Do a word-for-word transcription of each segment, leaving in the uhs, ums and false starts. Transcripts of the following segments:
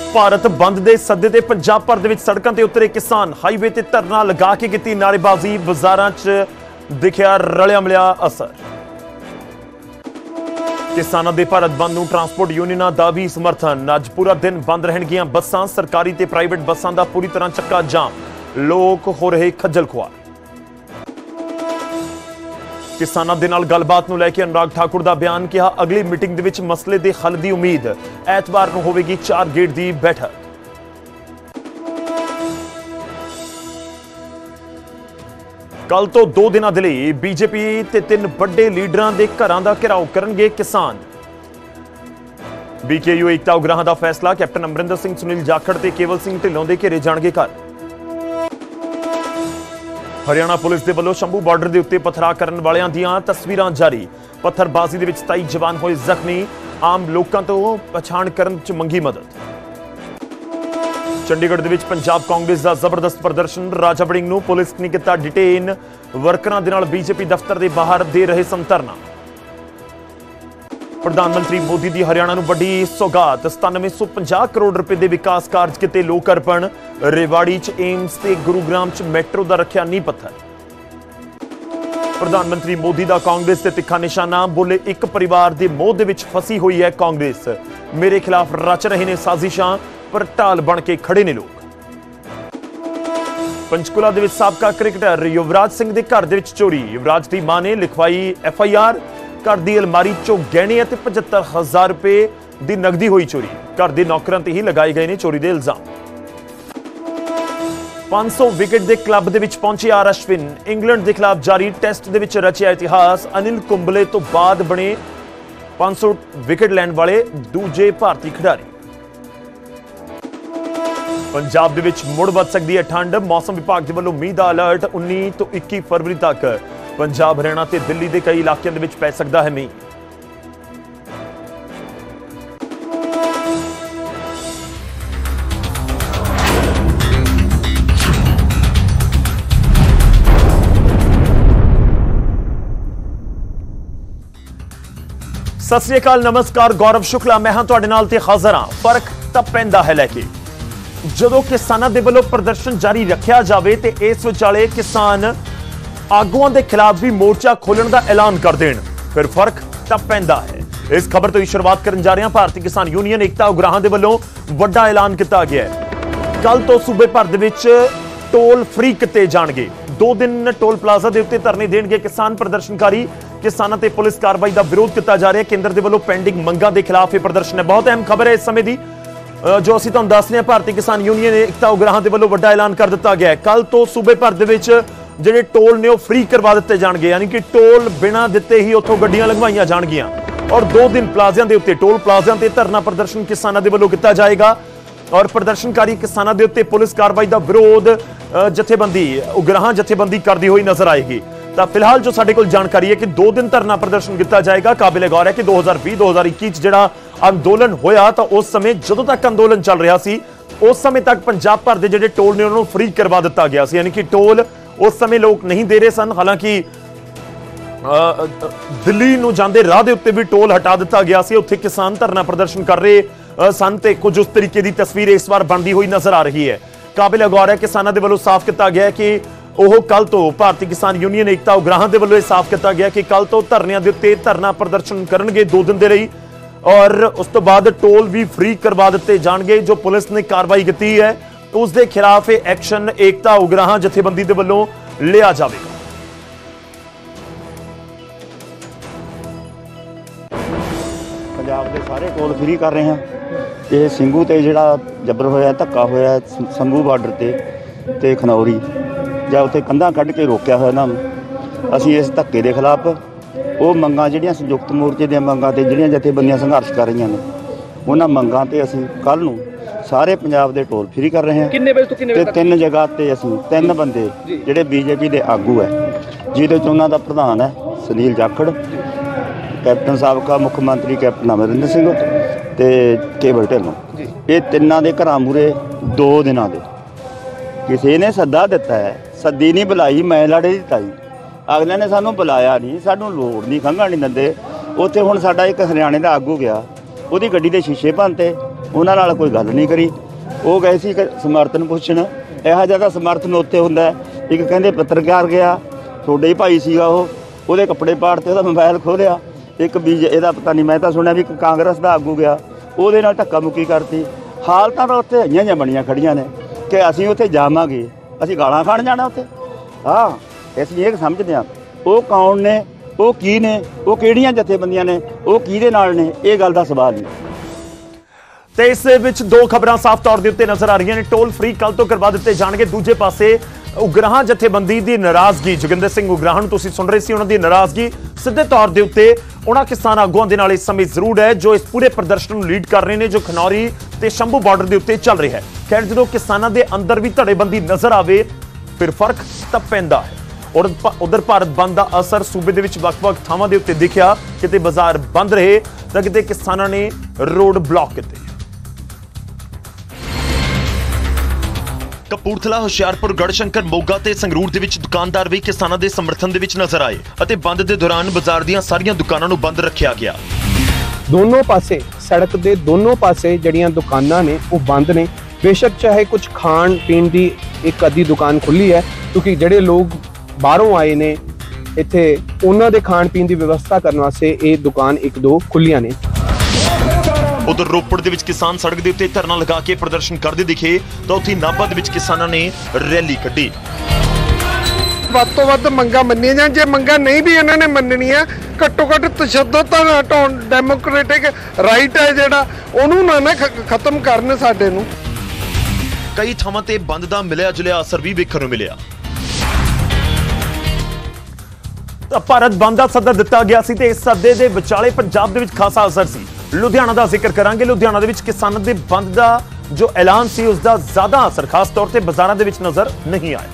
ਭਾਰਤ ਬੰਦ ਦੇ ਸੱਦੇ ਤੇ ਪੰਜਾਬ ਭਰ ਦੇ ਵਿੱਚ ਸੜਕਾਂ ਤੇ ਉਤਰੇ ਕਿਸਾਨ। ਹਾਈਵੇ ਤੇ ਧਰਨਾ ਲਗਾ ਕੇ ਕੀਤੀ ਨਾਅਰੇਬਾਜ਼ੀ। ਬਾਜ਼ਾਰਾਂ 'ਚ ਦਿਖਿਆ ਰਲਿਆ ਮਿਲਿਆ ਅਸਰ। ਕਿਸਾਨਾਂ ਦੇ ਭਾਰਤ ਬੰਦ ਨੂੰ ਟਰਾਂਸਪੋਰਟ ਯੂਨੀਅਨਾਂ ਦਾ ਵੀ ਸਮਰਥਨ। ਅੱਜ ਪੂਰਾ ਦਿਨ ਬੰਦ ਰਹਿਣਗੀਆਂ ਬੱਸਾਂ। ਸਰਕਾਰੀ ਤੇ ਪ੍ਰਾਈਵੇਟ ਬੱਸਾਂ ਦਾ ਪੂਰੀ ਤਰ੍ਹਾਂ ਚੱਕਾ ਜਾਮ। ਲੋਕ ਹੋ ਰਹੇ ਖੱਜਲ ਖੁਆਰ। ਕਿਸਾਨਾਂ ਦੇ ਨਾਲ ਗੱਲਬਾਤ ਨੂੰ ਲੈ ਕੇ ਅਨੁਰਾਗ ਠਾਕੁਰ ਦਾ ਬਿਆਨ। ਕਿਹਾ ਅਗਲੀ ਮੀਟਿੰਗ ਦੇ ਵਿੱਚ ਮਸਲੇ ਦੇ ਹੱਲ ਦੀ ਉਮੀਦ। ਐਤਵਾਰ ਨੂੰ ਹੋਵੇਗੀ ਚਾਰ ਗੇੜ ਦੀ ਬੈਠਕ। ਕੱਲ ਤੋਂ ਦੋ ਦਿਨਾਂ ਦੇ ਲਈ ਬੀਜੇਪੀ ਤੇ ਤਿੰਨ ਵੱਡੇ ਲੀਡਰਾਂ ਦੇ ਘਰਾਂ ਦਾ ਘਿਰਾਓ ਕਰਨਗੇ ਕਿਸਾਨ। ਬੀਕੇਯੂ ਏਕਤਾ ਉਗਰਾਹਾਂ ਦਾ ਫੈਸਲਾ। ਕੈਪਟਨ ਅਮਰਿੰਦਰ ਸਿੰਘ, ਸੁਨੀਲ ਜਾਖੜ ਤੇ ਕੇਵਲ ਸਿੰਘ ਢਿੱਲੋਂ ਦੇ ਘੇਰੇ ਜਾਣਗੇ ਘਰ। ਹਰਿਆਣਾ ਪੁਲਿਸ ਦੇ ਵੱਲੋਂ ਸ਼ੰਭੂ ਬਾਰਡਰ ਦੇ ਉੱਤੇ ਪਥਰਾ ਕਰਨ ਵਾਲਿਆਂ ਦੀਆਂ ਤਸਵੀਰਾਂ ਜਾਰੀ। ਪੱਥਰਬਾਜ਼ੀ ਦੇ ਵਿੱਚ ਸਤਾਈ ਜਵਾਨ ਹੋਏ ਜ਼ਖਮੀ। ਆਮ ਲੋਕਾਂ ਤੋਂ ਪਛਾਣ ਕਰਨ 'ਚ ਮੰਗੀ ਮਦਦ। ਚੰਡੀਗੜ੍ਹ ਦੇ ਵਿੱਚ ਪੰਜਾਬ ਕਾਂਗਰਸ ਦਾ ਜ਼ਬਰਦਸਤ ਪ੍ਰਦਰਸ਼ਨ। ਰਾਜਾ ਵੜਿੰਗ ਨੂੰ ਪੁਲਿਸ ਨੇ ਕੀਤਾ ਡਿਟੇਨ। ਵਰਕਰਾਂ ਦੇ ਨਾਲ ਬੀਜੇਪੀ ਦਫ਼ਤਰ ਦੇ ਬਾਹਰ ਦੇ ਰਹੇ ਸਨ ਧਰਨਾ। ਪ੍ਰਧਾਨ ਮੰਤਰੀ ਮੋਦੀ ਦੀ ਹਰਿਆਣਾ ਨੂੰ ਵੱਡੀ ਸੌਗਾਤ। ਸਤਾਨਵੇਂ ਸੌ ਪੰਜਾਹ ਕਰੋੜ ਰੁਪਏ ਦੇ ਵਿਕਾਸ ਕਾਰਜ ਕੀਤੇ ਲੋਕ ਅਰਪਣ। ਰੇਵਾੜੀ 'ਚ ਏਮਸ ਤੇ ਗੁਰੂਗ੍ਰਾਮ 'ਚ ਮੈਟਰੋ ਦਾ ਰੱਖਿਆ ਨੀਂਹ ਪੱਥਰ। ਪ੍ਰਧਾਨ ਮੰਤਰੀ ਮੋਦੀ ਦਾ ਕਾਂਗਰਸ ਤੇ ਤਿੱਖਾ ਨਿਸ਼ਾਨਾ। ਬੋਲੇ ਇੱਕ ਪਰਿਵਾਰ ਦੇ ਮੋਹ ਦੇ ਵਿੱਚ ਫਸੀ ਹੋਈ ਹੈ ਕਾਂਗਰਸ। ਮੇਰੇ ਖਿਲਾਫ ਰਚ ਰਹੇ ਨੇ ਸਾਜ਼ਿਸ਼ਾਂ, ਪਰ ਢਾਲ ਬਣ ਕੇ ਖੜੇ ਨੇ ਲੋਕ। ਪੰਚਕੂਲਾ ਦੇ ਵਿੱਚ ਸਾਬਕਾ ਕ੍ਰਿਕਟਰ ਯੁਵਰਾਜ ਸਿੰਘ ਦੇ ਘਰ ਦੇ ਵਿੱਚ ਚੋਰੀ। ਯੁਵਰਾਜ ਦੀ ਮਾਂ ਨੇ ਲਿਖਵਾਈ ਐਫ ਆਈ ਆਰ। ਘਰ ਦੀ ਅਲਮਾਰੀ ਚੋਂ ਗਹਿਣੇ ਅਤੇ ਪਝੱਤਰ ਹਜ਼ਾਰ ਰੁਪਏ ਦੀ ਨਕਦੀ ਹੋਈ ਚੋਰੀ। ਘਰ ਦੇ ਨੌਕਰਾਂ ਤੇ ਹੀ ਲਗਾਏ ਗਏ ਨੇ ਚੋਰੀ ਦੇ ਇਲਜ਼ਾਮ। ਪੰਜ ਸੌ ਵਿਕਟ ਦੇ ਕਲੱਬ ਦੇ ਵਿੱਚ ਪਹੁੰਚੇ ਆਰ ਅਸ਼ਵਿਨ। ਇੰਗਲੈਂਡ ਦੇ ਖਿਲਾਫ ਜਾਰੀ ਟੈਸਟ ਦੇ ਵਿੱਚ ਰਚਿਆ ਇਤਿਹਾਸ। ਅਨਿਲ ਕੁੰਬਲੇ ਤੋਂ ਬਾਅਦ ਬਣੇ ਪੰਜ ਸੌ ਵਿਕਟ ਲੈਣ ਵਾਲੇ ਦੂਜੇ ਭਾਰਤੀ ਖਿਡਾਰੀ। ਪੰਜਾਬ ਦੇ ਵਿੱਚ ਮੁੜ ਵੱਧ ਸਕਦੀ ਹੈ ਠੰਡ। ਮੌਸਮ ਵਿਭਾਗ ਦੇ ਵੱਲੋਂ ਮੀਂਹ ਦਾ ਅਲਰਟ। ਉੱਨੀ ਤੋਂ ਇੱਕੀ ਫਰਵਰੀ ਤੱਕ ਪੰਜਾਬ, ਹਰਿਆਣਾ ਤੇ ਦਿੱਲੀ ਦੇ ਕਈ ਇਲਾਕਿਆਂ ਦੇ ਵਿੱਚ ਪੈ ਸਕਦਾ ਹੈ ਮੀਂਹ। ਸਤਿ ਸ੍ਰੀ ਅਕਾਲ, ਨਮਸਕਾਰ। ਗੌਰਵ ਸ਼ੁਕਲਾ ਮੈਂ ਹਾਂ ਤੁਹਾਡੇ ਨਾਲ ਤੇ ਹਾਜ਼ਰ ਹਾਂ। ਫਰਕ ਤਾਂ ਪੈਂਦਾ ਹੈ ਲੈ ਕੇ। ਜਦੋਂ ਕਿਸਾਨਾਂ ਦੇ ਵੱਲੋਂ ਪ੍ਰਦਰਸ਼ਨ ਜਾਰੀ ਰੱਖਿਆ ਜਾਵੇ ਤੇ ਇਸ ਵਿਚਾਲੇ ਕਿਸਾਨ ਆਗੂਆਂ ਦੇ ਖਿਲਾਫ ਵੀ ਮੋਰਚਾ ਖੋਲਣ ਦਾ ਐਲਾਨ ਕਰ ਦੇਣ, ਫਿਰ ਫਰਕ ਤਾਂ ਪੈਂਦਾ ਹੈ। ਇਸ ਖਬਰ ਤੋਂ ਹੀ ਸ਼ੁਰੂਆਤ ਕਰਨ ਜਾ ਰਹੇ ਹਾਂ। ਭਾਰਤੀ ਕਿਸਾਨ ਯੂਨੀਅਨ ਏਕਤਾ ਉਗਰਾਹਾਂ ਦੇ ਵੱਲੋਂ ਵੱਡਾ ਐਲਾਨ ਕੀਤਾ ਗਿਆ ਹੈ। ਕੱਲ ਤੋਂ ਸੂਬੇ ਭਰ ਦੇ ਵਿੱਚ ਟੋਲ ਫ੍ਰੀ ਕੀਤੇ ਜਾਣਗੇ। ਦੋ ਦਿਨ ਟੋਲ ਪਲਾਜ਼ਾ ਦੇ ਉੱਤੇ ਧਰਨੇ ਦੇਣਗੇ ਕਿਸਾਨ ਪ੍ਰਦਰਸ਼ਨਕਾਰੀ। ਕਿਸਾਨਾਂ ਤੇ ਪੁਲਿਸ ਕਾਰਵਾਈ ਦਾ ਵਿਰੋਧ ਕੀਤਾ ਜਾ ਰਿਹਾ ਹੈ। ਕੇਂਦਰ ਦੇ ਵੱਲੋਂ ਪੈਂਡਿੰਗ ਮੰਗਾਂ ਦੇ ਖਿਲਾਫ ਇਹ ਪ੍ਰਦਰਸ਼ਨ ਹੈ। ਬਹੁਤ ਅਹਿਮ ਖਬਰ ਹੈ ਇਸ ਸਮੇਂ ਦੀ, ਜੋ ਅਸੀਂ ਤੁਹਾਨੂੰ ਦੱਸ ਰਹੇ ਹਾਂ। ਭਾਰਤੀ ਕਿਸਾਨ ਯੂਨੀਅਨ ਏਕਤਾ ਉਗਰਾਹਾਂ ਦੇ ਵੱਲੋਂ ਵੱਡਾ ਐਲਾਨ ਕਰ ਦਿੱਤਾ ਗਿਆ ਹੈ। ਕੱਲ ਤੋਂ ਸੂਬੇ ਭਰ ਦੇ ਵਿੱਚ ਜਿਹੜੇ ਟੋਲ ਨੇ ਉਹ ਫ੍ਰੀ ਕਰਵਾ ਦਿੱਤੇ ਜਾਣਗੇ, ਯਾਨੀ ਕਿ ਟੋਲ ਬਿਨਾਂ ਦਿੱਤੇ ਹੀ ਉੱਥੋਂ ਗੱਡੀਆਂ ਲੰਘਵਾਈਆਂ ਜਾਣਗੀਆਂ। ਔਰ ਦੋ ਦਿਨ ਪਲਾਜ਼ਿਆਂ ਦੇ ਉੱਤੇ, ਟੋਲ ਪਲਾਜ਼ਿਆਂ ਤੇ ਧਰਨਾ ਪ੍ਰਦਰਸ਼ਨ ਕਿਸਾਨਾਂ ਦੇ ਵੱਲੋਂ ਕੀਤਾ ਜਾਏਗਾ। ਔਰ ਪ੍ਰਦਰਸ਼ਨਕਾਰੀ ਕਿਸਾਨਾਂ ਦੇ ਉੱਤੇ ਪੁਲਿਸ ਕਾਰਵਾਈ ਦਾ ਵਿਰੋਧ ਜਥੇਬੰਦੀ ਉਗਰਾਹਾਂ ਜਥੇਬੰਦੀ ਕਰਦੀ ਹੋਈ ਨਜ਼ਰ ਆਏਗੀ। ਤਾਂ ਫਿਲਹਾਲ ਜੋ ਸਾਡੇ ਕੋਲ ਜਾਣਕਾਰੀ ਹੈ ਕਿ ਦੋ ਦਿਨ ਧਰਨਾ ਪ੍ਰਦਰਸ਼ਨ ਕੀਤਾ ਜਾਏਗਾ। ਕਾਬਿਲੇ ਗੌਰ ਹੈ ਕਿ ਦੋ ਹਜ਼ਾਰ ਵੀਹ ਦੋ ਹਜ਼ਾਰ ਇੱਕੀ 'ਚ ਜਿਹੜਾ ਅੰਦੋਲਨ ਹੋਇਆ ਤਾਂ ਉਸ ਸਮੇਂ ਜਦੋਂ ਤੱਕ ਅੰਦੋਲਨ ਚੱਲ ਰਿਹਾ ਸੀ ਉਸ ਸਮੇਂ ਤੱਕ ਪੰਜਾਬ ਭਰ ਦੇ ਜਿਹੜੇ ਟੋਲ ਨੇ ਉਹਨਾਂ ਨੂੰ ਫ੍ਰੀ ਕਰਵਾ ਦਿੱਤਾ ਗਿਆ ਸੀ, ਯਾਨੀ ਕਿ ਟੋਲ ਉਸ ਸਮੇਂ ਲੋਕ ਨਹੀਂ ਦੇ ਰਹੇ ਸਨ। ਹਾਲਾਂਕਿ ਦਿੱਲੀ ਨੂੰ ਜਾਂਦੇ ਰਾਹ ਦੇ ਉੱਤੇ ਵੀ ਟੋਲ ਹਟਾ ਦਿੱਤਾ ਗਿਆ ਸੀ। ਉੱਥੇ ਕਿਸਾਨ ਧਰਨਾ ਪ੍ਰਦਰਸ਼ਨ ਕਰ ਰਹੇ ਸਨ ਤੇ ਕੁਝ ਉਸ ਤਰੀਕੇ ਦੀ ਤਸਵੀਰ ਇਸ ਵਾਰ ਬਣਦੀ ਹੋਈ ਨਜ਼ਰ ਆ ਰਹੀ ਹੈ। ਕਾਬਿਲੇ ਗੌਰ ਹੈ ਕਿਸਾਨਾਂ ਦੇ ਵੱਲੋਂ ਸਾਫ਼ ਕੀਤਾ ਗਿਆ ਕਿ ਉਹ ਕੱਲ ਤੋਂ, ਭਾਰਤੀ ਕਿਸਾਨ ਯੂਨੀਅਨ ਏਕਤਾ ਉਗਰਾਹਾਂ ਦੇ ਵੱਲੋਂ ਇਹ ਸਾਫ਼ ਕੀਤਾ ਗਿਆ ਕਿ ਕੱਲ ਤੋਂ ਧਰਨਿਆਂ ਦੇ ਉੱਤੇ ਧਰਨਾ ਪ੍ਰਦਰਸ਼ਨ ਕਰਨਗੇ ਦੋ ਦਿਨ ਦੇ ਲਈ। ਔਰ ਉਸ ਤੋਂ ਬਾਅਦ ਟੋਲ ਵੀ ਫ੍ਰੀ ਕਰਵਾ ਦਿੱਤੇ ਜਾਣਗੇ। ਜੋ ਪੁਲਿਸ ਨੇ ਕਾਰਵਾਈ ਕੀਤੀ ਹੈ ਉਸ ਦੇ ਖਿਲਾਫ ਇਹ ਐਕਸ਼ਨ ਏਕਤਾ ਉਗਰਾਹਾਂ ਜਥੇਬੰਦੀ ਦੇ ਵੱਲੋਂ ਲਿਆ ਜਾਵੇਗਾ। ਪੰਜਾਬ ਦੇ ਸਾਰੇ ਟੋਲ ਫ੍ਰੀ ਕਰ ਰਹੇ ਹਾਂ। ਇਹ ਸਿੰਘੂ ਤੇ ਜਿਹੜਾ ਜਬਰ ਹੋਇਆ, ਧੱਕਾ ਹੋਇਆ ਸੰਗੂ ਬਾਰਡਰ ਤੇ ਤੇ ਖਨੌਰੀ, ਜਾਂ ਉੱਥੇ ਕੰਧਾਂ ਕੱਢ ਕੇ ਰੋਕਿਆ ਹੋਇਆ ਇਹਨਾਂ ਨੂੰ। ਅਸੀਂ ਇਸ ਧੱਕੇ ਦੇ ਖਿਲਾਫ ਉਹ ਮੰਗਾਂ ਜਿਹੜੀਆਂ ਸੰਯੁਕਤ ਮੋਰਚੇ ਦੀਆਂ ਮੰਗਾਂ ਤੇ ਜਿਹੜੀਆਂ ਜਥੇਬੰਦੀਆਂ ਸੰਘਰਸ਼ ਕਰ ਰਹੀਆਂ ਨੇ ਉਹਨਾਂ ਮੰਗਾਂ ਤੇ ਅਸੀਂ ਕੱਲ੍ਹ ਨੂੰ ਸਾਰੇ ਪੰਜਾਬ ਦੇ ਟੋਲ ਫ੍ਰੀ ਕਰ ਰਹੇ ਹਾਂ। ਕਿੰਨੇ ਵਜੇ ਤੋਂ ਕਿੰਨੇ ਵਜੇ ਤੱਕ? ਤਿੰਨ ਜਗ੍ਹਾ ਤੇ ਅਸੀਂ ਤਿੰਨ ਬੰਦੇ ਜਿਹੜੇ ਬੀਜੇਪੀ ਦੇ ਆਗੂ ਹੈ, ਜਿਹਦੇ 'ਚ ਉਹਨਾਂ ਦਾ ਪ੍ਰਧਾਨ ਹੈ ਸੁਨੀਲ ਜਾਖੜ, ਕੈਪਟਨ ਸਾਬਕਾ ਮੁੱਖ ਮੰਤਰੀ ਕੈਪਟਨ ਅਮਰਿੰਦਰ ਸਿੰਘ ਤੇ ਕੇਵਲ ਢਿੱਲੋਂ, ਇਹ ਤਿੰਨਾਂ ਦੇ ਘਰਾਂ ਮੂਹਰੇ ਦੋ ਦਿਨਾਂ ਦੇ ਕਿਸੇ ਨੇ ਸੱਦਾ ਦਿੱਤਾ ਹੈ। ਸੱਦੀ ਨਹੀਂ ਬੁਲਾਈ, ਮੈਂ ਲੜੇ ਦੀ ਤਾਈ। ਅਗਲੇ ਨੇ ਸਾਨੂੰ ਬੁਲਾਇਆ ਨਹੀਂ, ਸਾਨੂੰ ਲੋੜ ਨਹੀਂ, ਖੰਘਣ ਨਹੀਂ ਦਿੰਦੇ। ਉੱਥੇ ਹੁਣ ਸਾਡਾ ਇੱਕ ਹਰਿਆਣੇ ਦਾ ਆਗੂ ਗਿਆ, ਉਹਦੀ ਗੱਡੀ ਦੇ ਸ਼ੀਸ਼ੇ ਭੰਨਤੇ, ਉਹਨਾਂ ਨਾਲ ਕੋਈ ਗੱਲ ਨਹੀਂ ਕਰੀ। ਉਹ ਗਏ ਸੀ ਸਮਰਥਨ ਪੁੱਛਣ, ਇਹੋ ਜਿਹਾ ਤਾਂ ਸਮਰਥਨ ਉੱਥੇ ਹੁੰਦਾ। ਇੱਕ ਕਹਿੰਦੇ ਪੱਤਰਕਾਰ ਗਿਆ, ਤੁਹਾਡੇ ਹੀ ਭਾਈ ਸੀਗਾ ਉਹ, ਉਹਦੇ ਕੱਪੜੇ ਪਾੜਤੇ, ਉਹਦਾ ਮੋਬਾਈਲ ਖੋਲਿਆ। ਇੱਕ ਵੀ ਇਹਦਾ ਪਤਾ ਨਹੀਂ, ਮੈਂ ਤਾਂ ਸੁਣਿਆ ਵੀ ਇੱਕ ਕਾਂਗਰਸ ਦਾ ਆਗੂ ਗਿਆ, ਉਹਦੇ ਨਾਲ ਧੱਕਾ ਮੁੱਕੀ ਕਰਤੀ। ਹਾਲਤਾਂ ਤਾਂ ਉੱਥੇ ਆਈਆਂ ਜਾਂ ਬਣੀਆਂ ਖੜੀਆਂ ਨੇ ਕਿ ਅਸੀਂ ਉੱਥੇ ਜਾਵਾਂਗੇ, ਅਸੀਂ ਗਾਲਾਂ ਖਾਣ ਜਾਣਾ ਉੱਥੇ। ਹਾਂ, ਅਸੀਂ ਇਹ ਸਮਝਦੇ ਹਾਂ ਉਹ ਕੌਣ ਨੇ, ਉਹ ਕੀ ਨੇ, ਉਹ ਕਿਹੜੀਆਂ ਜਥੇਬੰਦੀਆਂ ਨੇ, ਉਹ ਕਿਹਦੇ ਨਾਲ ਨੇ, ਇਹ ਗੱਲ ਦਾ ਸਵਾਲ ਨਹੀਂ। ਤੇ ਇਸ ਵਿੱਚ ਦੋ ਖਬਰਾਂ ਸਾਫ਼ ਤੌਰ ਦੇ ਉੱਤੇ ਨਜ਼ਰ ਆ ਰਹੀਆਂ ਨੇ। ਟੋਲ ਫ੍ਰੀ ਕੱਲ ਤੋਂ ਕਰਵਾ ਦਿੱਤੇ ਜਾਣਗੇ। ਦੂਜੇ ਪਾਸੇ ਉਗਰਾਹਾਂ ਜਥੇਬੰਦੀ ਦੀ ਨਾਰਾਜ਼ਗੀ, ਜੋਗਿੰਦਰ ਸਿੰਘ ਉਗਰਾਹਾਂ ਨੂੰ ਤੁਸੀਂ ਸੁਣ ਰਹੇ ਸੀ, ਉਹਨਾਂ ਦੀ ਨਾਰਾਜ਼ਗੀ ਸਿੱਧੇ ਤੌਰ ਦੇ ਉੱਤੇ ਉਹਨਾਂ ਕਿਸਾਨ ਆਗੂਆਂ ਦੇ ਨਾਲ ਇਸ ਸਮੇਂ ਜ਼ਰੂਰ ਹੈ ਜੋ ਇਸ ਪੂਰੇ ਪ੍ਰਦਰਸ਼ਨ ਨੂੰ ਲੀਡ ਕਰ ਰਹੇ ਨੇ, ਜੋ ਖਨੌਰੀ ਤੇ ਸ਼ੰਭੂ ਬਾਰਡਰ ਦੇ ਉੱਤੇ ਚੱਲ ਰਿਹਾ ਹੈ। ਖੈਰ, ਜਦੋਂ ਕਿਸਾਨਾਂ ਦੇ ਅੰਦਰ ਵੀ ਧੜੇਬੰਦੀ ਨਜ਼ਰ ਆਵੇ ਫਿਰ ਫਰਕ ਤਾਂ ਪੈਂਦਾ ਹੈ। ਔਰ ਉਧਰ ਭਾਰਤ ਬੰਦ ਦਾ ਅਸਰ ਸੂਬੇ ਦੇ ਵਿੱਚ ਵੱਖ-ਵੱਖ ਥਾਵਾਂ ਦੇ ਉੱਤੇ ਦਿਖਿਆ। ਕਿਤੇ ਬਾਜ਼ਾਰ ਬੰਦ ਰਹੇ ਤਾਂ ਕਿਤੇ ਕਿਸਾਨਾਂ ਨੇ ਰੋਡ ਬਲੌਕ ਕੀਤੇ। ਕਪੂਰਥਲਾ, ਹੁਸ਼ਿਆਰਪੁਰ, ਗੜਸ਼ੰਕਰ, ਮੋਗਾ ਤੇ ਸੰਗਰੂਰ ਦੇ ਵਿੱਚ ਦੁਕਾਨਦਾਰ ਵੀ ਕਿਸਾਨਾਂ ਦੇ ਸਮਰਥਨ ਦੇ ਵਿੱਚ ਨਜ਼ਰ ਆਏ ਅਤੇ ਬੰਦ ਦੇ ਦੌਰਾਨ ਬਾਜ਼ਾਰ ਦੀਆਂ ਸਾਰੀਆਂ ਦੁਕਾਨਾਂ ਨੂੰ ਬੰਦ ਰੱਖਿਆ ਗਿਆ। ਦੋਨੋਂ ਪਾਸੇ ਸੜਕ ਦੇ ਦੋਨੋਂ ਪਾਸੇ ਜਿਹੜੀਆਂ ਦੁਕਾਨਾਂ ਨੇ ਉਹ ਬੰਦ ਨੇ। ਬੇਸ਼ੱਕ ਚਾਹੇ ਕੁਝ ਖਾਣ ਪੀਣ ਦੀ ਇੱਕ ਅੱਧੀ ਦੁਕਾਨ ਖੁੱਲੀ ਹੈ, ਕਿਉਂਕਿ ਜਿਹੜੇ ਲੋਕ ਬਾਹਰੋਂ ਆਏ ਨੇ ਇੱਥੇ ਉਹਨਾਂ ਦੇ ਖਾਣ ਪੀਣ ਦੀ ਵਿਵਸਥਾ ਕਰਨ ਵਾਸਤੇ ਇਹ ਦੁਕਾਨ ਇੱਕ ਦੋ ਖੁੱਲੀਆਂ ਨੇ। ਉਧਰ ਰੋਪੜ ਦੇ ਵਿੱਚ ਕਿਸਾਨ ਸੜਕ ਦੇ ਉੱਤੇ ਧਰਨਾ ਲਗਾ ਕੇ ਪ੍ਰਦਰਸ਼ਨ ਕਰਦੇ ਦਿਖੇ ਤਾਂ ਉੱਥੇ ਨਾਭਾ ਦੇ ਵਿੱਚ ਕਿਸਾਨਾਂ ਨੇ ਰੈਲੀ ਕੱਢੀ। ਵੱਧ ਤੋਂ ਵੱਧ ਮੰਗਾਂ ਮੰਨੀਆਂ ਜਾਣ, ਜੇ ਮੰਗਾਂ ਨਹੀਂ ਵੀ ਇਹਨਾਂ ਨੇ ਮੰਨਣੀਆਂ, ਘੱਟੋ ਘੱਟ ਤਸ਼ੱਦਦ ਤਾਂ ਹਟਾਉਣ, ਡੈਮੋਕ੍ਰੈਟਿਕ ਰਾਈਟ ਹੈ ਜਿਹੜਾ ਉਹਨੂੰ ਨਾ ਨਾ ਖਤਮ ਕਰਨ ਸਾਡੇ ਨੂੰ। ਕਈ ਥਾਵਾਂ ਤੇ ਬੰਦ ਦਾ ਮਿਲਿਆ ਜੁਲਿਆ ਅਸਰ ਵੀ ਵੇਖਣ ਨੂੰ ਮਿਲਿਆ। ਭਾਰਤ ਬੰਦ ਦਾ ਸੱਦਾ ਦਿੱਤਾ ਗਿਆ ਸੀ ਤੇ ਇਸ ਸੱਦੇ ਦੇ ਵਿਚਾਲੇ ਪੰਜਾਬ ਦੇ ਵਿੱਚ ਖਾਸਾ ਅਸਰ ਸੀ। ਲੁਧਿਆਣਾ ਦਾ ਜ਼ਿਕਰ ਕਰਾਂਗੇ। ਲੁਧਿਆਣਾ ਦੇ ਵਿੱਚ ਕਿਸਾਨਾਂ ਦੇ ਬੰਦ ਦਾ ਜੋ ਐਲਾਨ ਸੀ ਉਸ ਦਾ ਜ਼ਿਆਦਾ ਅਸਰ ਖਾਸ ਤੌਰ ਤੇ ਬਾਜ਼ਾਰਾਂ ਦੇ ਵਿੱਚ ਨਜ਼ਰ ਨਹੀਂ ਆਇਆ।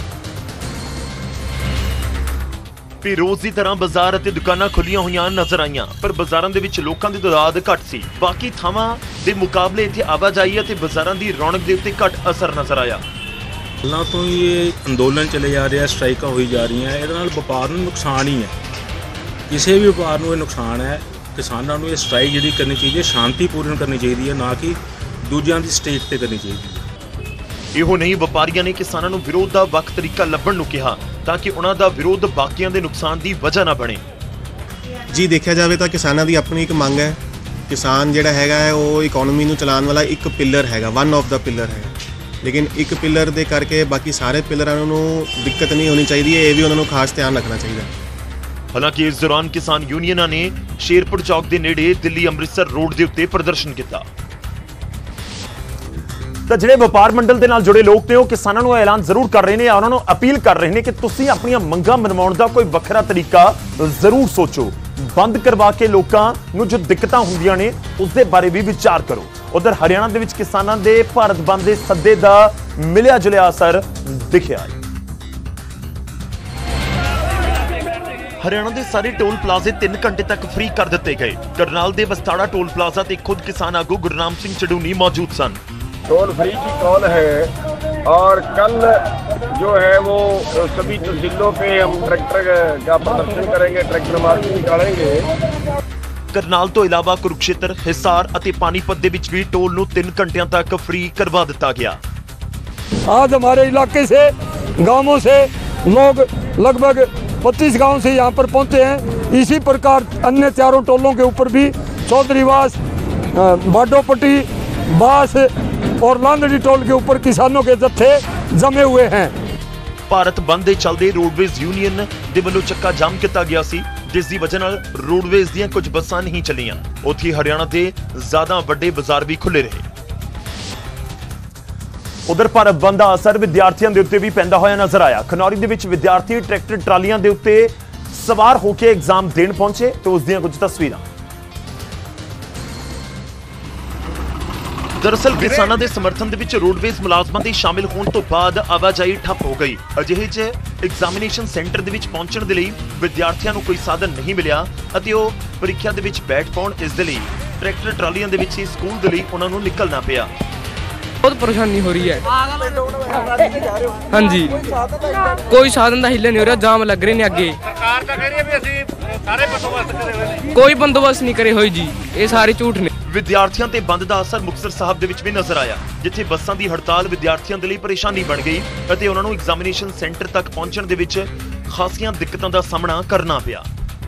ਵੀ ਰੋਜ਼ ਦੀ ਤਰ੍ਹਾਂ ਬਾਜ਼ਾਰ ਅਤੇ ਦੁਕਾਨਾਂ ਖੁੱਲੀਆਂ ਹੋਈਆਂ ਨਜ਼ਰ ਆਈਆਂ, ਪਰ ਬਾਜ਼ਾਰਾਂ ਦੇ ਵਿੱਚ ਲੋਕਾਂ ਦੀ ਤਾਦਾਦ ਘੱਟ ਸੀ। ਬਾਕੀ ਥਾਵਾਂ ਦੇ ਮੁਕਾਬਲੇ ਇੱਥੇ ਆਵਾਜਾਈ ਅਤੇ ਬਾਜ਼ਾਰਾਂ ਦੀ ਰੌਣਕ ਦੇ ਉੱਤੇ ਘੱਟ ਅਸਰ ਨਜ਼ਰ ਆਇਆ। ਪਹਿਲਾਂ ਤੋਂ ਹੀ ਇਹ ਅੰਦੋਲਨ ਚਲੇ ਜਾ ਰਿਹਾ, ਸਟ੍ਰਾਈਕਾਂ ਹੋਈ ਜਾ ਰਹੀਆਂ, ਇਹਦੇ ਨਾਲ ਵਪਾਰ ਨੂੰ ਨੁਕਸਾਨ ਹੀ ਹੈ। ਕਿਸੇ ਵੀ ਵਪਾਰ ਨੂੰ ਇਹ ਨੁਕਸਾਨ ਹੈ। ਕਿਸਾਨਾਂ ਨੂੰ ਇਹ ਸਟ੍ਰਾਈਕ ਜਿਹੜੀ ਕਰਨੀ ਚਾਹੀਦੀ ਹੈ ਸ਼ਾਂਤੀਪੂਰਨ ਕਰਨੀ ਚਾਹੀਦੀ ਹੈ, ਨਾ ਕਿ ਦੂਜਿਆਂ ਦੀ ਸਟੇਟ ਤੇ ਕਰਨੀ ਚਾਹੀਦੀ ਹੈ। ਇਹੋ ਨਹੀਂ, ਵਪਾਰੀਆਂ ਨੇ ਕਿਸਾਨਾਂ ਨੂੰ ਵਿਰੋਧ ਦਾ ਵੱਖ ਤਰੀਕਾ ਲੱਭਣ ਨੂੰ ਕਿਹਾ ਤਾਂ ਕਿ ਉਹਨਾਂ ਦਾ ਵਿਰੋਧ ਬਾਕੀਆਂ ਦੇ ਨੁਕਸਾਨ ਦੀ ਵਜ੍ਹਾ ਨਾ ਬਣੇ। ਜੀ ਦੇਖਿਆ ਜਾਵੇ ਤਾਂ ਕਿਸਾਨਾਂ ਦੀ ਆਪਣੀ ਇੱਕ ਮੰਗ ਹੈ। ਕਿਸਾਨ ਜਿਹੜਾ ਹੈਗਾ ਹੈ ਉਹ ਇਕਨੋਮੀ ਨੂੰ ਚਲਾਉਣ ਵਾਲਾ ਇੱਕ ਪਿਲਰ ਹੈਗਾ, ਵਨ ਆਫ ਦਾ ਪਿਲਰ ਹੈ। ਲੇਕਿਨ ਇੱਕ ਪਿਲਰ ਦੇ ਕਰਕੇ ਬਾਕੀ ਸਾਰੇ ਪਿਲਰਾਂ ਨੂੰ ਦਿੱਕਤ ਨਹੀਂ ਹੋਣੀ ਚਾਹੀਦੀ ਹੈ, ਇਹ ਵੀ ਉਹਨਾਂ ਨੂੰ ਖਾਸ ਧਿਆਨ ਰੱਖਣਾ ਚਾਹੀਦਾ। ਹਾਲਾਂਕਿ ਇਸ ਦੌਰਾਨ ਕਿਸਾਨ ਯੂਨੀਅਨਾਂ ਨੇ ਸ਼ੇਰਪੁਰ ਚੌਕ ਦੇ ਨੇੜੇ ਦਿੱਲੀ ਅੰਮ੍ਰਿਤਸਰ ਰੋਡ ਦੇ ਉੱਤੇ ਪ੍ਰਦਰਸ਼ਨ ਕੀਤਾ। ਤਾਂ ਜਿਹੜੇ ਵਪਾਰ ਮੰਡਲ ਦੇ ਨਾਲ ਜੁੜੇ ਲੋਕ ਨੇ ਉਹ ਕਿਸਾਨਾਂ ਨੂੰ ਐਲਾਨ ਜ਼ਰੂਰ ਕਰ ਰਹੇ ਨੇ, ਉਹਨਾਂ ਨੂੰ ਅਪੀਲ ਕਰ ਰਹੇ ਨੇ ਕਿ ਤੁਸੀਂ ਆਪਣੀਆਂ ਮੰਗਾਂ ਮਨਵਾਉਣ ਦਾ ਕੋਈ ਵੱਖਰਾ ਤਰੀਕਾ ਜ਼ਰੂਰ ਸੋਚੋ। ਬੰਦ ਕਰਵਾ ਕੇ ਲੋਕਾਂ ਨੂੰ ਜੋ ਦਿੱਕਤਾਂ ਹੁੰਦੀਆਂ ਨੇ ਉਸ ਦੇ ਬਾਰੇ ਵੀ ਵਿਚਾਰ ਕਰੋ। ਉਧਰ ਹਰਿਆਣਾ ਦੇ ਵਿੱਚ ਕਿਸਾਨਾਂ ਦੇ ਭਾਰਤ ਬੰਦ ਦੇ ਸੱਦੇ ਦਾ ਮਿਲਿਆ ਜੁਲਿਆ ਅਸਰ ਦਿਖਿਆ। ਹਰਿਆਣਾ ਦੇ ਸਾਰੇ ਟੋਲ ਪਲਾਜ਼ੇ ਤਿੰਨ ਘੰਟੇ ਤੱਕ ਫ੍ਰੀ ਕਰ ਦਿੱਤੇ ਗਏ। ਕਰਨਾਲ ਦੇ ਵਸਤਾੜਾ ਟੋਲ ਪਲਾਜ਼ਾ ਤੇ ਖੁਦ ਕਿसान ਆਗੂ गुरनाम सिंह चडूनी मौजूद सन। टोल फ्री की कॉल है और कल जो है वो सभी तहसीलों पे हम ट्रैक्टर का प्रदर्शन करेंगे, ट्रैक्टर मार्च निकालेंगे। करनाल तो इलावा कुरुक्षेत्र, हिसार और पानीपत ਦੇ ਵਿੱਚ ਵੀ टोल ਨੂੰ तीन घंटिया तक फ्री करवा दिता गया। आज हमारे इलाके से गांवों से लोग लगभग पच्चीस गांव से यहाँ पर पहुँचे हैं। इसी प्रकार अन्य चारों टोलों के ऊपर भी चौधरीवास, बाडोपट्टी, बास और लांदड़ी टोल के ऊपर किसानों के जत्थे जमे हुए हैं। भारत बंद ਦੇ ਚੱਲਦੇ रोडवेज यूनियन ਦੇ ਵੱਲੋਂ ਚੱਕਾ ਜਾਮ ਕੀਤਾ ਗਿਆ ਸੀ, ਜਿਸ ਦੀ ਵਜ੍ਹਾ ਨਾਲ रोडवेज ਦੀਆਂ ਕੁਝ ਬੱਸਾਂ ਨਹੀਂ ਚੱਲੀਆਂ। ਉੱਥੇ ਹਰਿਆਣਾ ਦੇ ਜ਼ਿਆਦਾ ਵੱਡੇ ਬਾਜ਼ਾਰ ਵੀ ਖੁੱਲੇ ਰਹੇ। ਉਧਰ ਭਾਰਤ ਬੰਦ ਦਾ ਅਸਰ ਵਿਦਿਆਰਥੀਆਂ ਦੇ ਉੱਤੇ ਵੀ ਪੈਂਦਾ ਹੋਇਆ ਨਜ਼ਰ ਆਇਆ। ਖਨੌਰੀ ਦੇ ਵਿੱਚ ਵਿਦਿਆਰਥੀ ਟਰੈਕਟਰ ਟਰਾਲੀਆਂ ਦੇ ਉੱਤੇ ਸਵਾਰ ਹੋ ਕੇ ਐਗਜ਼ਾਮ ਦੇਣ ਪਹੁੰਚੇ ਤੇ ਉਸ ਦੀਆਂ ਕੁਝ ਤਸਵੀਰਾਂ। ਦਰਅਸਲ ਕਿਸਾਨਾਂ ਦੇ ਸਮਰਥਨ ਦੇ ਵਿੱਚ ਰੋਡਵੇਜ਼ ਮੁਲਾਜ਼ਮਾਂ ਦੇ ਸ਼ਾਮਿਲ ਹੋਣ ਤੋਂ ਬਾਅਦ ਆਵਾਜਾਈ ਠੱਪ ਹੋ ਗਈ। ਅਜਿਹੇ 'ਚ ਐਗਜ਼ਾਮੀਨੇਸ਼ਨ ਸੈਂਟਰ ਦੇ ਵਿੱਚ ਪਹੁੰਚਣ ਦੇ ਲਈ ਵਿਦਿਆਰਥੀਆਂ ਨੂੰ ਕੋਈ ਸਾਧਨ ਨਹੀਂ ਮਿਲਿਆ ਅਤੇ ਉਹ ਪ੍ਰੀਖਿਆ ਦੇ ਵਿੱਚ ਬੈਠ ਪਾਉਣ। ਇਸ ਦੇ ਲਈ ਟਰੈਕਟਰ ਟਰਾਲੀਆਂ ਦੇ ਵਿੱਚ ਹੀ ਸਕੂਲ ਦੇ ਲਈ ਉਹਨਾਂ ਨੂੰ ਨਿਕਲਣਾ ਪਿਆ। बहुत परेशानी हो रही है। हाँ जी, कोई साधन का हिले नहीं हो रहा, जाम लग रहे ने अगे, कोई बंदोबस्त नहीं करे हुए जी, ये सारे झूठ ने। ਵਿਦਿਆਰਥੀਆਂ ਤੇ ਬੰਦ ਦਾ ਅਸਰ ਮੁਕਤਸਰ ਸਾਹਿਬ ਦੇ ਵਿੱਚ ਵੀ ਨਜ਼ਰ ਆਇਆ, ਜਿੱਥੇ ਬੱਸਾਂ ਦੀ ਹੜਤਾਲ ਵਿਦਿਆਰਥੀਆਂ ਦੇ ਲਈ ਪਰੇਸ਼ਾਨੀ ਬਣ ਗਈ ਅਤੇ ਉਹਨਾਂ ਨੂੰ ਐਗਜ਼ਾਮੀਨੇਸ਼ਨ ਸੈਂਟਰ ਤੱਕ ਪਹੁੰਚਣ ਦੇ ਵਿੱਚ ਖਾਸੀਆਂ ਦਿੱਕਤਾਂ ਦਾ ਸਾਹਮਣਾ ਕਰਨਾ ਪਿਆ।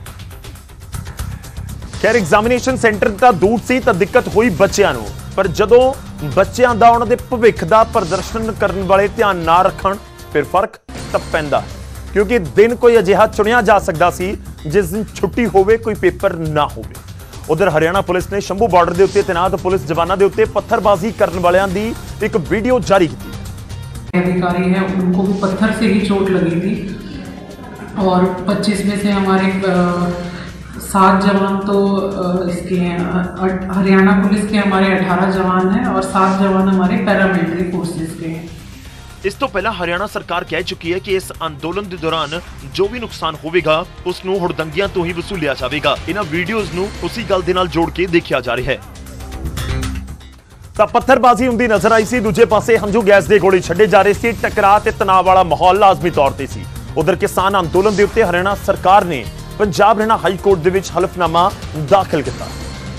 ਖੈਰ ਐਗਜ਼ਾਮੀਨੇਸ਼ਨ ਸੈਂਟਰ ਤਾਂ ਦੂਰ ਸੀ ਤਾਂ ਦਿੱਕਤ ਹੋਈ ਬੱਚਿਆਂ ਨੂੰ, ਪਰ ਜਦੋਂ ਬੱਚਿਆਂ ਦਾ ਉਹਨਾਂ ਦੇ ਭਵਿੱਖ ਦਾ ਪ੍ਰਦਰਸ਼ਨ ਕਰਨ ਵਾਲੇ ਧਿਆਨ ਨਾ ਰੱਖਣ ਫਿਰ ਫਰਕ ਤਾਂ ਪੈਂਦਾ, ਕਿਉਂਕਿ ਦਿਨ ਕੋਈ ਅਜਿਹਾ ਚੁਣਿਆ ਜਾ ਸਕਦਾ ਸੀ ਜਿਸ ਦਿਨ ਛੁੱਟੀ ਹੋਵੇ, ਕੋਈ ਪੇਪਰ ਨਾ ਹੋਵੇ। उधर हरियाणा पुलिस ने शंभू बॉर्डर के उत्ते तैनात पुलिस जवानों के उत्ते पत्थरबाजी करने वालों की एक वीडियो जारी की। अधिकारी हैं उनको भी पत्थर से ही चोट लगी थी और पच्चीस में से हमारे सात जवान तो इसके हैं, हरियाणा पुलिस के हमारे अठारह जवान हैं और सात जवान हमारे पैरामिलिट्री फोर्सेस के हैं। इस तो पहला हरियाणा सरकार कह चुकी है कि इस अंदोलन के दौरान जो भी नुकसान होगा उसनूं हुड़दंगियां तो ही वसूलिया जाएगा। इन्हां वीडियोज़ नूं उसी गल दे नाल जोड़ के देखा जा रहा है। तां पत्थरबाजी हुंदी नजर आई सी, दूजे पासे हंझू गैस दे गोले छड्डे जा रहे सी, टकराव ते तनाव वाला माहौल लाजमी तौर ते सी। उधर किसान अंदोलन के उत्ते हरियाणा सरकार ने पंजाब हरियाणा हाई कोर्ट दे विच हलफनामा दाखिल किया,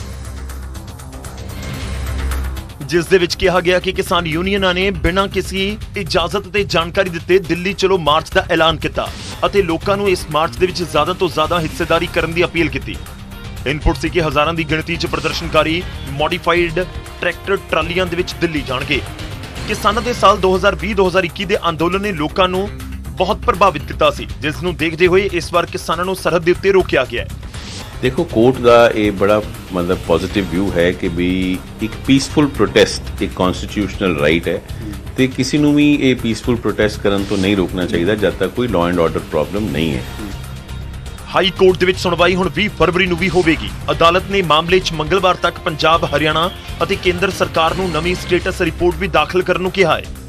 जिस दे विच कहा गया कि किसान यूनियनां ने बिना किसी इजाजत ते जानकारी दिते दिल्ली चलो मार्च का ऐलान किया ਅਤੇ ਲੋਕਾਂ ਨੂੰ ਇਸ ਮਾਰਚ ਦੇ ਵਿੱਚ ਜ਼ਿਆਦਾ ਤੋਂ ਜ਼ਿਆਦਾ ਹਿੱਸੇਦਾਰੀ ਕਰਨ ਦੀ ਅਪੀਲ ਕੀਤੀ। ਇਨਪੁਟ ਸੀ ਕਿ ਹਜ਼ਾਰਾਂ ਦੀ ਗਿਣਤੀ 'ਚ ਪ੍ਰਦਰਸ਼ਨਕਾਰੀ ਮੋਡੀਫਾਈਡ ਟਰੈਕਟਰ ਟਰਾਲੀਆਂ ਦੇ ਵਿੱਚ ਦਿੱਲੀ ਜਾਣਗੇ। ਕਿਸਾਨਾਂ ਦੇ ਸਾਲ ਦੋ ਹਜ਼ਾਰ ਵੀਹ ਦੋ ਹਜ਼ਾਰ ਇੱਕੀ ਦੇ ਅੰਦੋਲਨ ਨੇ ਲੋਕਾਂ ਨੂੰ ਬਹੁਤ ਪ੍ਰਭਾਵਿਤ ਕੀਤਾ ਸੀ, ਜਿਸ ਨੂੰ ਦੇਖਦੇ ਹੋਏ ਇਸ ਵਾਰ ਕਿਸਾਨਾਂ ਨੂੰ ਸਰਹੱਦ ਦੇ ਉੱਤੇ ਰੋਕਿਆ ਗਿਆ ਹੈ। देखो कोर्ट का ये बड़ा मतलब पॉजिटिव व्यू है कि भी एक पीसफुल प्रोटेस्ट एक कॉन्स्टिट्यूशनल राइट है, तो किसी ਨੂੰ भी ये पीसफुल प्रोटेस्ट ਕਰਨ ਤੋਂ नहीं रोकना चाहिए जब तक कोई लॉ एंड ऑर्डर प्रॉब्लम नहीं है। ਹਾਈ ਕੋਰਟ ਦੇ ਵਿੱਚ ਸੁਣਵਾਈ ਹੁਣ ਵੀਹ ਫਰਵਰੀ ਨੂੰ ਵੀ ਹੋਵੇਗੀ। ਅਦਾਲਤ ਨੇ ਮਾਮਲੇ 'ਚ ਮੰਗਲਵਾਰ ਤੱਕ ਪੰਜਾਬ, ਹਰਿਆਣਾ ਅਤੇ ਕੇਂਦਰ ਸਰਕਾਰ ਨੂੰ ਨਵੀਂ ਸਟੇਟਸ ਰਿਪੋਰਟ ਵੀ ਦਾਖਲ ਕਰਨ ਨੂੰ ਕਿਹਾ ਹੈ।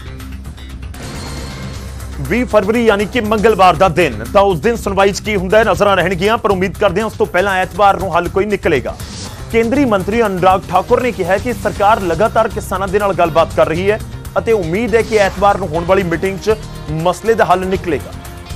ਵੀਹ ਫਰਵਰੀ यानी कि मंगलवार का दिन, तो उस दिन सुनवाई की होंगे नजर रहनगियां, पर उम्मीद करते हैं उस तो पहला एतवार को हल कोई निकलेगा। केंद्रीय मंत्री अनुराग ठाकुर ने कहा कि सरकार लगातार किसानों के नाल गलबात कर रही है और उम्मीद है कि एतवार को होने वाली मीटिंग च मसले का हल निकलेगा।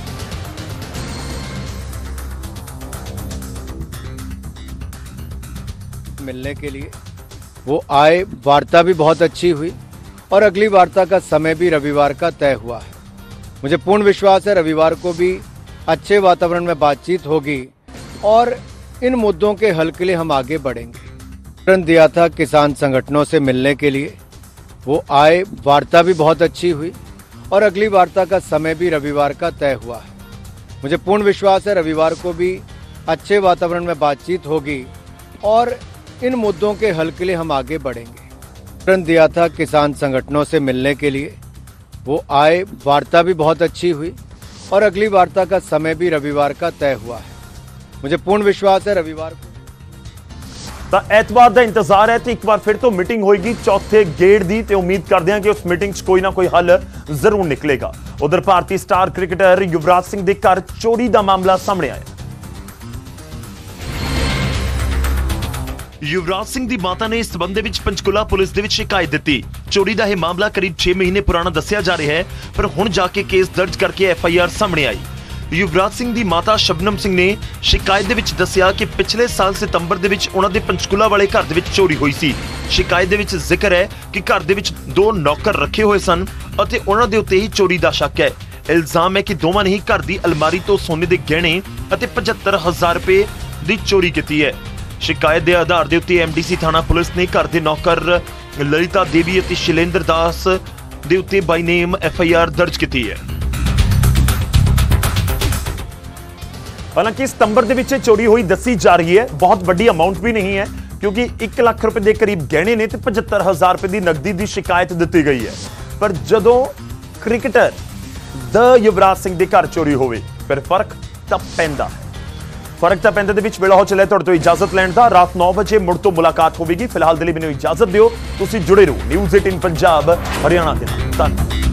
मिलने के लिए वो आए, वार्ता भी बहुत अच्छी हुई और अगली वार्ता का समय भी रविवार का तय हुआ है। मुझे पूर्ण विश्वास है रविवार को भी अच्छे वातावरण में बातचीत होगी और इन मुद्दों के हल के लिए हम आगे बढ़ेंगे। तुरंत दिया था किसान संगठनों से मिलने के लिए, वो आए, वार्ता भी बहुत अच्छी हुई और अगली वार्ता का समय भी रविवार का तय हुआ है। मुझे पूर्ण विश्वास है रविवार को भी अच्छे वातावरण में बातचीत होगी और इन मुद्दों के हल के लिए हम आगे बढ़ेंगे। तुरंत दिया था किसान संगठनों से मिलने के लिए, वो आए, वार्ता भी बहुत अच्छी हुई और अगली वार्ता का समय भी रविवार का तय हुआ है। मुझे पूर्ण विश्वास है रविवार को ਤਾਂ ਐਤਵਾਰ ਦਾ ਇੰਤਜ਼ਾਰ ਹੈ ਤੇ ਇੱਕ ਵਾਰ ਫਿਰ ਤੋਂ ਮੀਟਿੰਗ ਹੋਏਗੀ ਚੌਥੇ ਗੇੜ ਦੀ, ਤੇ ਉਮੀਦ ਕਰਦੇ ਹਾਂ ਕਿ ਉਸ ਮੀਟਿੰਗ 'ਚ ਕੋਈ ਨਾ ਕੋਈ ਹੱਲ ਜ਼ਰੂਰ ਨਿਕਲੇਗਾ। ਉਧਰ ਭਾਰਤੀ ਸਟਾਰ ਕ੍ਰਿਕਟਰ ਯੁਵਰਾਜ ਸਿੰਘ ਦੇ ਘਰ ਚੋਰੀ ਦਾ ਮਾਮਲਾ ਸਾਹਮਣੇ ਆਇਆ। युवराज सिंह की माता ने इस संबंध में पंचकुला पुलिस दे विच शिकायत दी। चोरी का यह मामला करीब छह महीने पुराना दस्या जा रहा है, पर हुण जाके केस दर्ज करके एफ आई आर सामने आई। युवराज सिंह की माता शबनम सिंह ने शिकायत दे विच दस्या कि पिछले साल सितंबर दे विच उन्हां दे पंचकुला वाले घर दे विच चोरी हुई सी। शिकायत दे विच जिक्र है कि घर दे विच दो नौकर रखे हुए सन अते उन्हां दे उत्ते ही चोरी का शक है। इल्जाम है कि दोवां ने ही घर की अलमारी तो सोने के गहने अते पचहत्तर हजार रुपए की चोरी की है। शिकायत के आधार के उत्ते एम डी सी थाना पुलिस ने घर के नौकर ललिता देवी और शैलेंद्र दास के उत्ते by name F I R दर्ज की है। हालांकि सितंबर के विच चोरी हुई दसी जा रही है, बहुत बड़ी अमाउंट भी नहीं है क्योंकि एक लाख रुपए के करीब गहने ने तो पचहत्तर हजार रुपए की नकदी की शिकायत दी गई है। पर जदों क्रिकेटर द युवराज सिंह के घर चोरी होवे फिर फर्क तो पैंदा है। फर्क तो पैंदे दे विच वेला हो चलिया तुहाडे तों इजाजत लैण दा। रात नौ बजे मुड़ तो मुलाकात होगी। फिलहाल दे लई मैनूं इजाजत दिओ। तुसीं जुड़े रहो न्यूज़ अठारह पंजाब हरियाणा दे नाल। धन्नवाद।